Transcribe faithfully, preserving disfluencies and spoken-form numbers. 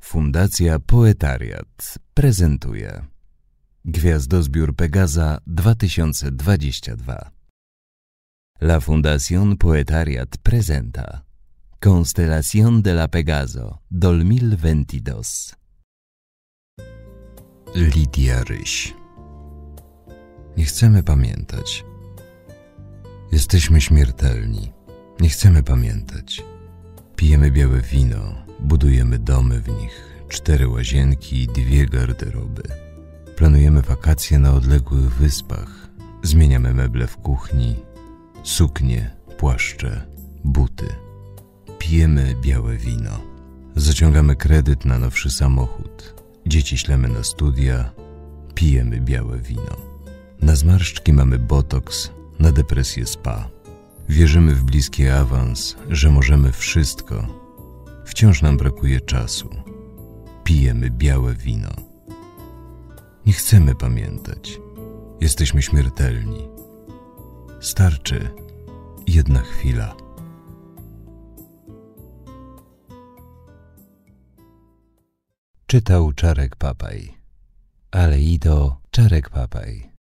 Fundacja Poetariat prezentuje Gwiazdozbiór Pegaza dwa tysiące dwadzieścia dwa. La Fundación Poetariat presenta Constelación de la Pegaso dos mil veintidós. Lidia Ryś. Nie chcemy pamiętać. Jesteśmy śmiertelni. Nie chcemy pamiętać. Pijemy białe wino, budujemy domy w nich, cztery łazienki i dwie garderoby. Planujemy wakacje na odległych wyspach. Zmieniamy meble w kuchni, suknie, płaszcze, buty. Pijemy białe wino. Zaciągamy kredyt na nowszy samochód. Dzieci ślemy na studia. Pijemy białe wino. Na zmarszczki mamy botoks, na depresję spa. Wierzymy w bliski awans, że możemy wszystko. Wciąż nam brakuje czasu. Pijemy białe wino. Nie chcemy pamiętać. Jesteśmy śmiertelni. Starczy jedna chwila. Czytał Czarek Papaj. Aleido Czarek Papaj.